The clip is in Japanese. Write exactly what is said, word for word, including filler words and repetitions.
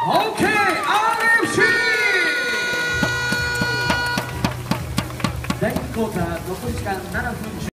OK アールエフシー。 第にクォーター残り時間ななふん